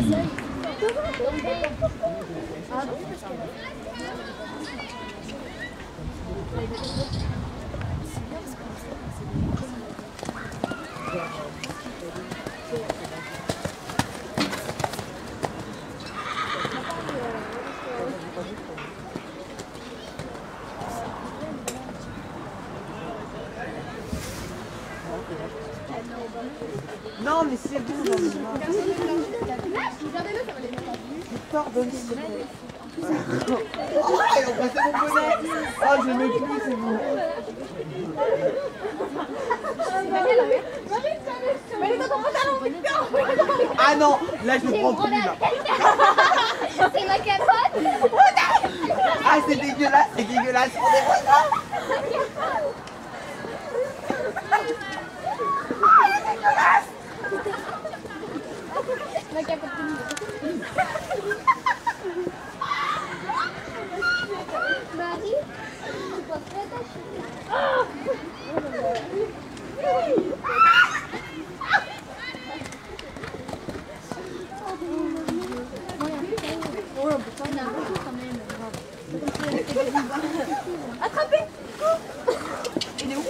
Non, mais c'est bon, Victor, donne s'il te plaît. Oh, ils ont passé mon bonnet. Oh, je mets plus, c'est bon. Ah non, là je le prends plus là. C'est ma capote. Ah, c'est dégueulasse, c'est dégueulasse. On est vraiment. Ma capote. Marie, tu peux faire ta chute. Attrapez. Il est où?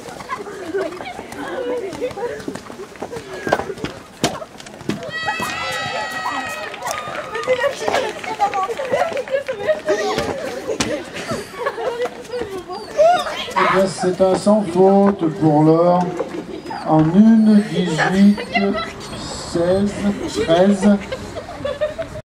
C'est un sans faute pour l'or en 1, 18, 16, 13.